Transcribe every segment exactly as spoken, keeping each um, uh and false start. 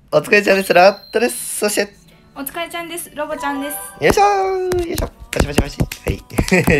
お疲れちゃんです。ラットです。そして、 お疲れちゃんです。ロボちゃんです。 よいしょーよいしょパチパチパチ。はい。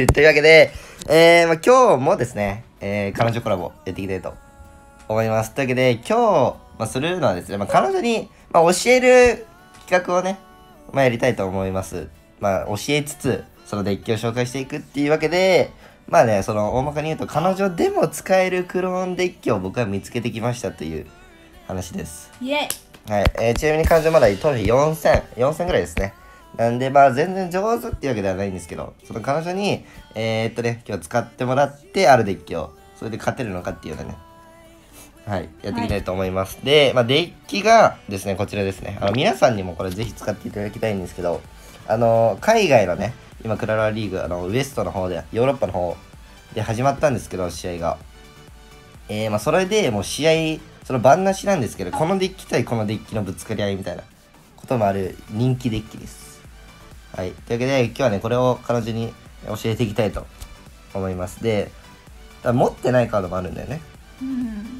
というわけで、えー、まあ、今日もですね、えー、彼女コラボやっていきたいと思います。というわけで、今日、まあ、するのはですね、まあ、彼女に、まあ、教える企画をね、まあ、やりたいと思います。まあ、教えつつ、そのデッキを紹介していくっていうわけで、まあね、その大まかに言うと、彼女でも使えるクローンデッキを僕は見つけてきましたという話です。 イエイ。 はい、えー、ちなみに彼女まだ頭皮よんせん、よんせんぐらいですね。なんで、まあ全然上手っていうわけではないんですけど、その彼女に、えー、っとね、今日使ってもらって、あるデッキを、それで勝てるのかっていうのね、はい、やっていきたいと思います。はい、で、まあデッキがですね、こちらですね。あの、皆さんにもこれぜひ使っていただきたいんですけど、あの、海外のね、今、クララリーグ、あの、ウエストの方で、ヨーロッパの方で始まったんですけど、試合が。えー、まあそれでもう試合、その番なしなんですけど、このデッキ対このデッキのぶつかり合いみたいなこともある人気デッキです。はい。というわけで、今日はね、これを彼女に教えていきたいと思います。で、持ってないカードもあるんだよね。 うん。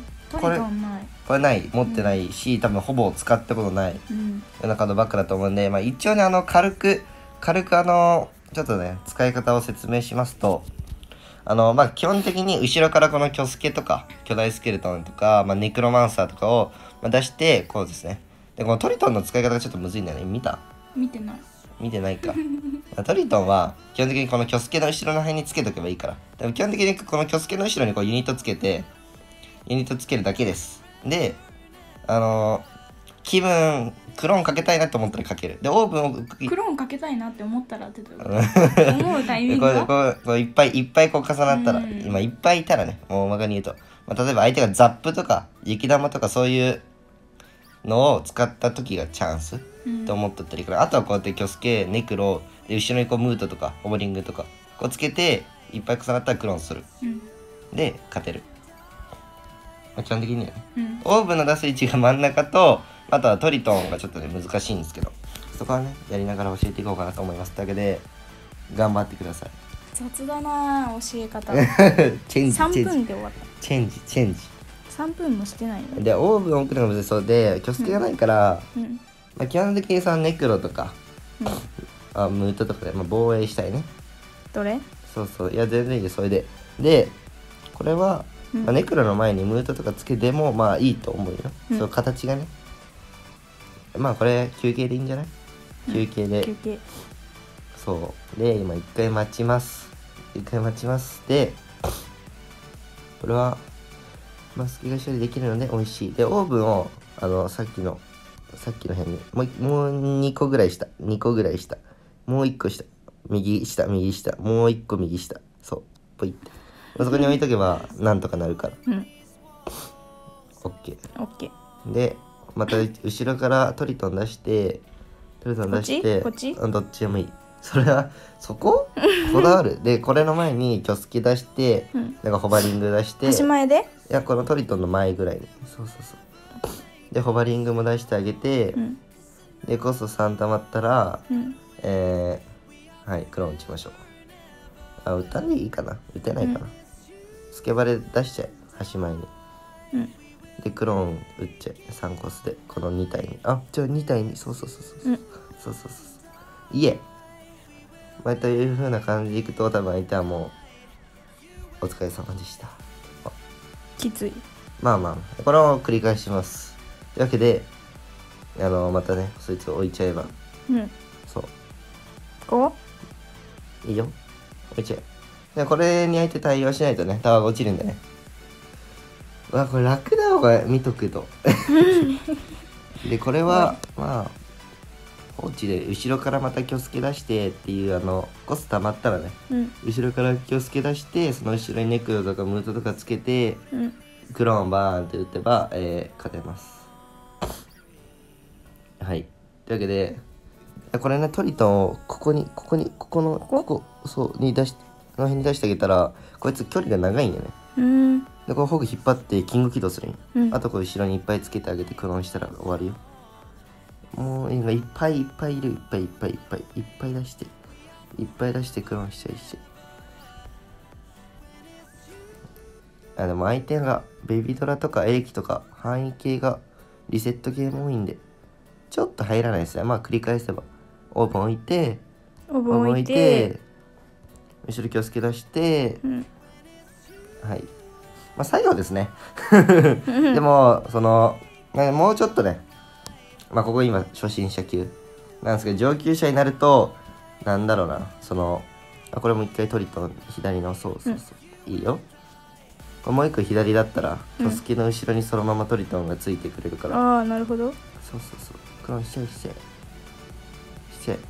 これ、これない、持ってないし、うん、多分ほぼ使ったことないようなカードばっかだと思うんで、まあ一応ね、あの、軽く、軽くあの、ちょっとね、使い方を説明しますと、あの、まあ、基本的に後ろからこのキョスケとか、巨大スケルトンとか、まあ、ネクロマンサーとかを出して、こうですね。で、このトリトンの使い方がちょっとむずいんだよね。見た？ 見てない。 見てないか。トリトンは、基本的にこのキョスケの後ろの辺につけとけばいいから。でも基本的にこのキョスケの後ろにこうユニットつけて、ユニットつけるだけです。で、あのー、気分、クローンかけたいなと思ったらかける。で、オーブンをクローンかけたいなって思ったらって思うタイミングがこうこういっぱいいっぱいこう重なったら、今いっぱいいたらね、もう大まかに言うと、まあ、例えば相手がザップとか雪玉とかそういうのを使った時がチャンスと思っとったりから、あとはこうやってキョスケ、ネクロで後ろにこうムートとかホボリングとかこうつけていっぱい重なったらクローンする、うん、で勝てる、まあ、基本的にはね、うん、オーブンの出す位置が真ん中と、あとはトリトンがちょっとね難しいんですけど、そこはねやりながら教えていこうかなと思います。というわけで頑張ってください。 雑だな教え方。 チェンジさんぷんで終わった。 チェンジチェンジさんぷんもしてないので、オーブン置くのがむずそうで、キョスケがないから、うんうん、まあ、基本的にさネクロとか、うん、あムートとかで、まあ、防衛したいね。 どれ？ そうそう、いや全然いいです。それででこれは、うん、まあ、ネクロの前にムートとかつけてもまあいいと思うよ、うん、そう形がね。まあこれ休憩でいいんじゃない？休憩で、 休憩。 そうで今一回待ちます一回待ちますで、これはマスキが処理できるので美味しい。でオーブンをあのさっきのさっきの辺にもうもうにこぐらい下にこぐらい下もういっこ下右下右下もういっこ右下、そうポイって、そこに置いとけばなんとかなるから、うん、オッケーオッケーでまた後ろからトリトン出してトリトン出してこっちこっちどっちでもいい。それはそここだわるで、これの前にキョスケ出して、うん、なんかホバリング出して端前で、 いやこのトリトンの前ぐらいに、そうそうそうでホバリングも出してあげて、うん、でコストさん溜まったら、うん、えー、はいクローン打ちましょう。あ打たんでいいかな、打てないかな、うん、スケバレ出しちゃえ端前に、うん、でクローン打っちゃえさんコスでこのに体に、あじゃあに体に、そうそうそうそうそう、うん、そうそうそうそういえまあ、という風な感じでいくと多分相手はもうお疲れ様でした。 きつい。 まあまあこれを繰り返します。というわけであのまたねそいつを置いちゃえば、うん、そうこういいよ置いちゃえ。でこれに相手対応しないとねタワーが落ちるんだね。うわこれ楽だわこれ見とくとでこれはまあ放置で後ろからまたキョスケ出してっていう、あのコス溜まったらね、うん、後ろからキョスケ出してその後ろにネクロとかムートとかつけて、うん、クローンバーンって打てば、えー、勝てます。はいというわけでこれねトリトンをここにここにここのここそうに出しこの辺に出してあげたらこいつ距離が長いんよね。うんでこのホグ引っ張ってキング起動するんよ、うん、あとこれ後ろにいっぱいつけてあげてクローンしたら終わるよ。もう今いっぱいいっぱいいる、いっぱいいっぱいいっぱいいっぱい出していっぱい出してクローンしちゃいし、あでも相手がベビドラとかエレキとか範囲系がリセット系も多いんでちょっと入らないですね。まあ繰り返せばオーブン置いてオーブン置いて、 後ろ気をつけ出して、 うん、 はい、まあ最後ですねでもそのもうちょっとね、まあここ今初心者級なんですけど、上級者になるとなんだろうな、そのあこれも一回トリトン左のそうそうそう、うん、いいよ。これもう一個左だったらトスキの後ろにそのままトリトンがついてくれるから、 ああなるほど。 そうそうそう、クロンしちゃいしちゃいしちゃい。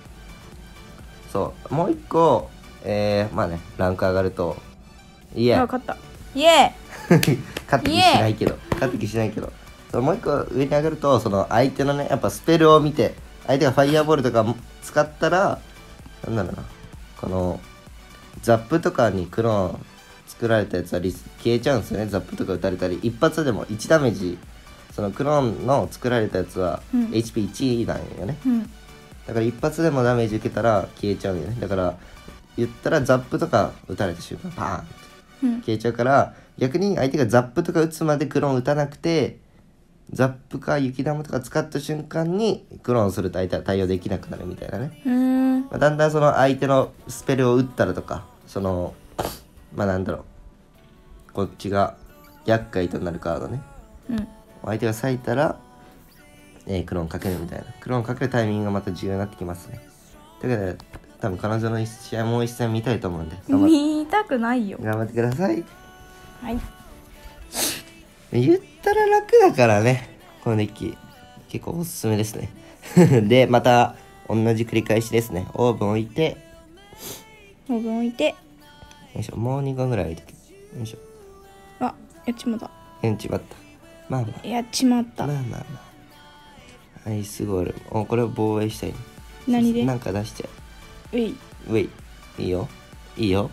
そうもう一個えー、まあねランク上がるといえあ勝った、イエー勝って気しないけど勝って気しないけどそうもう一個上に上がると、その相手のねやっぱスペルを見て、相手がファイヤーボールとか使ったらなんだろうな、このザップとかにクローン作られたやつはリス消えちゃうんですよね。ザップとか打たれたり一発でもいちダメージ、そのクローンの作られたやつはうんエイチピーいち なんよね、 うん、 だから一発でもダメージ受けたら消えちゃうんよね。だから言ったらザップとか打たれた瞬間パーンってうん消えちゃうから、逆に相手がザップとか打つまでクローン打たなくて、ザップか雪玉とか使った瞬間にクローンすると相手は対応できなくなるみたいなね。 うーん、 まあ、だんだんその相手のスペルを打ったらとか、そのまあなんだろう、こっちが厄介となるカードね、 うん、 相手が割いたら、えークローンかけるみたいな、クローンかけるタイミングがまた重要になってきますね。ということで多分彼女の試合もう一戦見たいと思うんで頑張っ見たくないよ。 頑張ってください。 はい言ったら楽だからね、このデッキ結構おすすめですねでまた同じ繰り返しですね。オーブン置いて、 オーブン置いて、 よいしょ、もうにこぐらい置いてけ、よいしょ、 あやっちまった、 やんちまった、まあまあやっちまったまあまあまあ、アイスゴールおこれを防衛したいね。 何でなんか出しちゃうい、 う。ウェイいいよいいよ。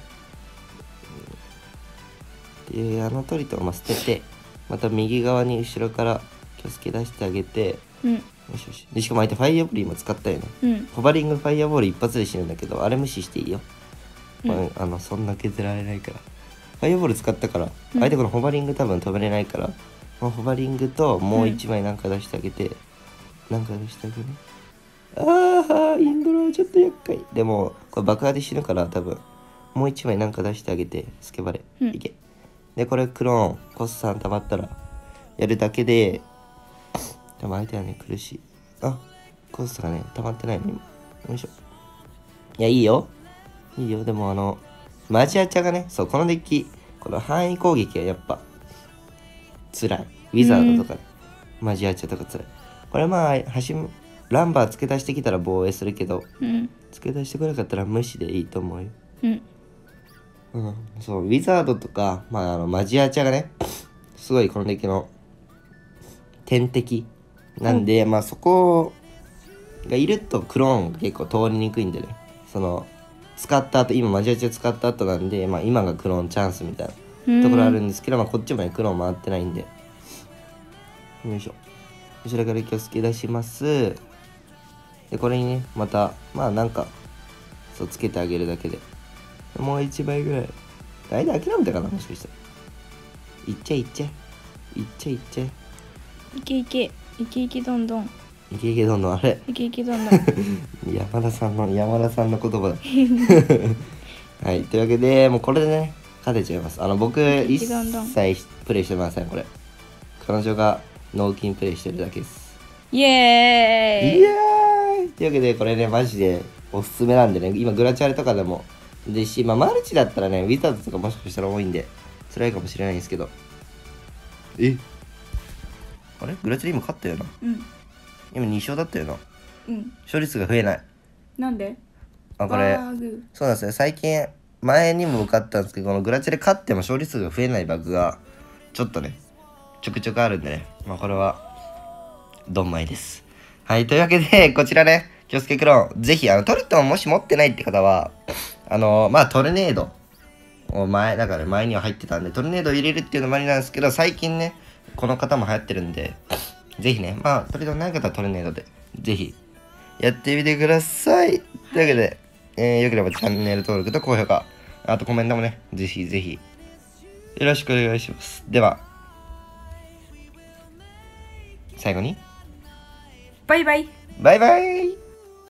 であのトリトンを捨てて、また右側に後ろから気をつけ出してあげて、 うんよしよし。でしかも相手ファイアボール今使ったよね。 うんホバリングファイアボール一発で死ぬんだけど、あれ無視していいよ、 うんまあ、あのそんな削られないから。ファイアボール使ったからうん相手このホバリング多分飛べれないから、このホバリングともう一枚なんか出してあげて、なんか出してあげる。ああインドラはちょっと厄介。でもこれ爆破で死ぬから多分もう一枚なんか出してあげて、スケバレ、 うんいけ。でこれクローンコスさん溜まったらやるだけで、でも相手はね苦しい。あコスがね溜まってないの今。よいしょ。いやいいよいいよ。でもあのマジアチャがね、そうこのデッキこの範囲攻撃はやっぱ辛い。ウィザードとかね、マジアチャとか辛い。これまあ端ランバー付け出してきたら防衛するけど、 うん付け出してこなかったら無視でいいと思うよ。 うんうん、そうウィザードとか、まあ、あのマジアチャがねすごいこのデッキの天敵なんで、うん、まあそこがいるとクローンが結構通りにくいんでね、その使った後今マジアチャ使った後なんで、まあ、今がクローンチャンスみたいなところあるんですけど、まあ、こっちもねクローン回ってないんで、よいしょ、後ろから気をつけ出します。でこれにねまたまあなんかそうつけてあげるだけでもう一枚ぐらい。間諦めたかなもしかしたら。いっちゃいいっちゃいいっちゃいいっちゃいいけいけいけいけどんどんいけいけどんどんあれいけいけどんどん山田さんの山田さんの言葉だはいというわけでもうこれでね勝てちゃいます。あの僕一切プレイしてません。これ彼女が脳筋プレイしてるだけです。 イエーイイエーイというわけでこれねマジでおすすめなんでね、今グラチャレとかでもですし、まあ、マルチだったらねウィザードとかもしかしたら多いんで辛いかもしれないんですけど、えあれグラチャレ今勝ったよな。 うん今に勝だったよな。 うん勝率が増えない。 なんであこれバグそうなんですね。最近前にも受かったんですけど、このグラチャレ勝っても勝率が増えないバグがちょっとねちょくちょくあるんでね、まあこれはドンマイです。はいというわけでこちらね気をつけクローンぜひあのトルトンもし持ってないって方はあのまあトルネードを前だから前には入ってたんでトルネードを入れるっていうのもありなんですけど、最近ねこの方も流行ってるんでぜひねまあトルネードない方はトルネードでぜひやってみてください。というわけで、えー、よければチャンネル登録と高評価あとコメントもねぜひぜひよろしくお願いします。では最後にバイバイ。 バイバイ。